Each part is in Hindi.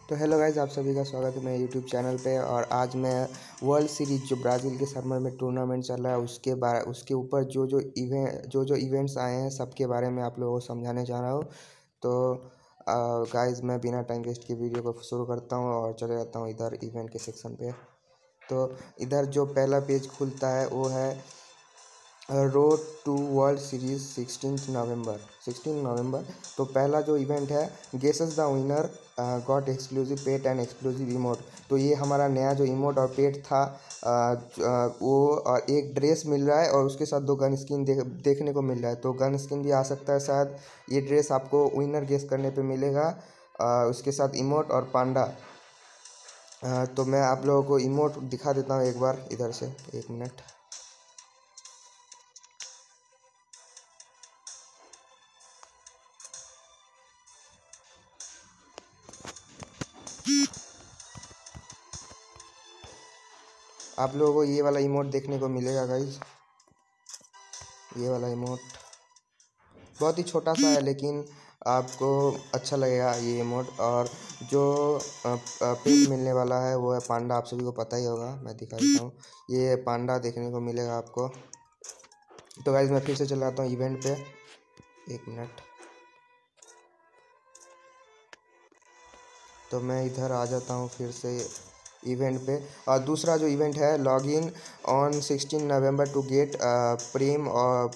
तो हेलो गाइज, आप सभी का स्वागत है मेरे यूट्यूब चैनल पे। और आज मैं वर्ल्ड सीरीज जो ब्राज़ील के सरमर में टूर्नामेंट चल रहा है उसके ऊपर जो इवेंट्स आए हैं सबके बारे में आप लोगों को समझाने जा रहा हूँ। तो गाइज मैं बिना टाइम वेस्ट के वीडियो को शुरू करता हूँ और चले जाता हूँ इधर इवेंट के सेक्शन पे। तो इधर जो पहला पेज खुलता है वो है रोड टू वर्ल्ड सीरीज 16 नवंबर। तो पहला जो इवेंट है guesses the winner got exclusive pet and exclusive emote. तो ये हमारा नया जो इमोट और पेट था वो और एक ड्रेस मिल रहा है और उसके साथ 2 गन स्किन देखने को मिल रहा है। तो गन स्किन भी आ सकता है शायद। ये ड्रेस आपको विनर गेस करने पे मिलेगा। उसके साथ इमोट और पांडा। तो मैं आप लोगों को इमोट दिखा देता हूँ एक बार इधर से, 1 मिनट। आप लोगों को ये वाला इमोट देखने को मिलेगा गाइज। ये वाला इमोट बहुत ही छोटा सा है लेकिन आपको अच्छा लगेगा ये इमोट। और जो पेट मिलने वाला है वो है पांडा। आप सभी को पता ही होगा, मैं दिखा देता हूँ। ये पांडा देखने को मिलेगा आपको। तो गाइज मैं फिर से चला आता हूँ इवेंट पे, 1 मिनट। तो मैं इधर आ जाता हूँ फिर से इवेंट पे। और दूसरा जो इवेंट है लॉग इन ऑन 16 नवंबर to get prime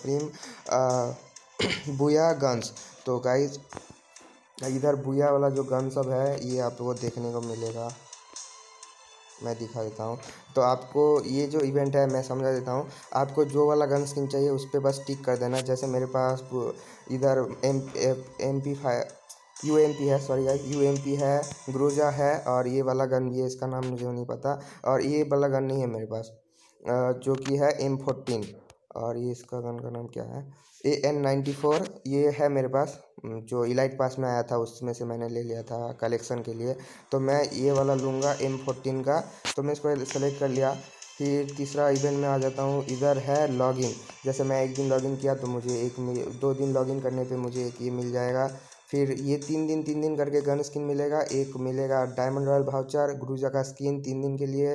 booyah guns. तो गाइज इधर बुया वाला जो गन सब है ये आपको देखने को मिलेगा, मैं दिखा देता हूँ। तो आपको ये जो इवेंट है मैं समझा देता हूँ। आपको जो वाला गन स्किन चाहिए उस पर बस टिक कर देना। जैसे मेरे पास इधर UMP है, सॉरी गाइस, UMP है, ग्रोजा है और ये वाला गन भी है, इसका नाम मुझे नहीं पता। और ये वाला गन नहीं है मेरे पास, जो कि है M14। और ये इसका गन का नाम क्या है, AN94। ये है मेरे पास, जो इलाइट पास में आया था उसमें से मैंने ले लिया था कलेक्शन के लिए। तो मैं ये वाला लूँगा M14 का। तो मैं इसको सेलेक्ट कर लिया। फिर तीसरा इवेंट में आ जाता हूँ। इधर है लॉगिन। जैसे मैं 1 दिन लॉगिन किया तो मुझे 2 दिन लॉगिन करने पे मुझे एक ये मिल जाएगा। फिर ये 3 दिन करके गन स्किन मिलेगा। एक मिलेगा डायमंड रॉयल वाउचर, ग्रूजा का स्किन 3 दिन के लिए,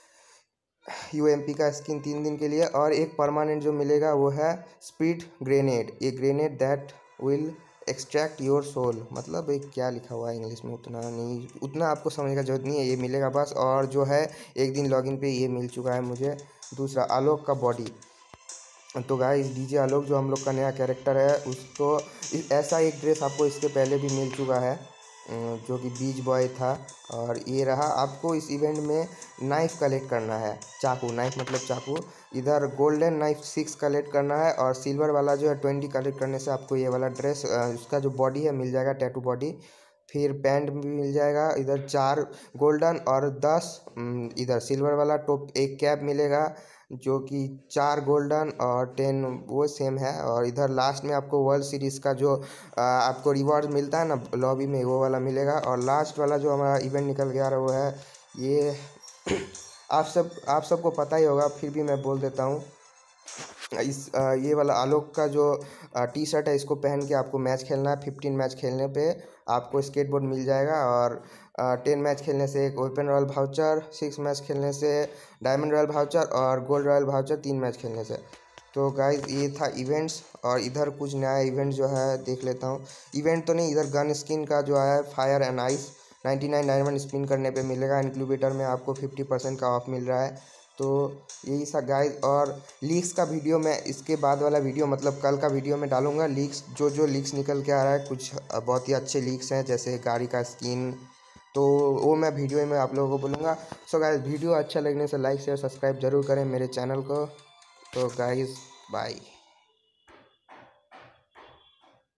UMP का स्किन 3 दिन के लिए, और एक परमानेंट जो मिलेगा वो है स्पीड ग्रेनेड। ये grenade that will extract your soul. मतलब एक क्या लिखा हुआ है इंग्लिश में उतना नहीं, उतना आपको समझने का जरूरत नहीं है, ये मिलेगा बस। और जो है 1 दिन लॉगिन पे ये मिल चुका है मुझे। दूसरा आलोक का बॉडी। तो गाइस DJ आलोक जो हम लोग का नया कैरेक्टर है उसको ऐसा एक ड्रेस आपको इसके पहले भी मिल चुका है, जो कि बीच बॉय था। और ये रहा। आपको इस इवेंट में नाइफ़ कलेक्ट करना है, चाकू, नाइफ मतलब चाकू। इधर गोल्डन नाइफ 6 कलेक्ट करना है और सिल्वर वाला जो है 20 कलेक्ट करने से आपको ये वाला ड्रेस, उसका जो बॉडी है मिल जाएगा, टैटू बॉडी। फिर पैंट भी मिल जाएगा। इधर 4 गोल्डन और 10 इधर सिल्वर वाला टॉप, एक कैप मिलेगा जो कि 4 गोल्डन और 10 वो सेम है। और इधर लास्ट में आपको वर्ल्ड सीरीज़ का जो आपको रिवॉर्ड मिलता है ना लॉबी में, वो वाला मिलेगा। और लास्ट वाला जो हमारा इवेंट निकल गया रहा वो है ये आप सबको पता ही होगा, फिर भी मैं बोल देता हूँ। ये वाला आलोक का जो T-शर्ट है इसको पहन के आपको मैच खेलना है। 15 मैच खेलने पे आपको स्केटबोर्ड मिल जाएगा। और 10 मैच खेलने से एक ओपन रॉयल वाउचर, 6 मैच खेलने से डायमंड रॉयल वाउचर और गोल्ड रॉयल वाउचर 3 मैच खेलने से। तो गाइज ये था इवेंट्स। और इधर कुछ नया इवेंट जो है देख लेता हूँ। इवेंट तो नहीं, इधर गन स्किन का जो है fire and ice 99 diamond spin करने पे मिलेगा। इंक्यूबेटर में आपको 50% का ऑफ मिल रहा है। तो यही सा गाइज। और लीक्स का वीडियो मैं इसके बाद वाला वीडियो मतलब कल का वीडियो में डालूंगा। लीक्स जो लीक्स निकल के आ रहा है, कुछ बहुत ही अच्छे लीक्स हैं जैसे गाड़ी का स्किन, तो वो मैं वीडियो में आप लोगों को बोलूँगा। सो गाइज वीडियो अच्छा लगने से लाइक शेयर सब्सक्राइब जरूर करें मेरे चैनल को। तो गाइज बाय।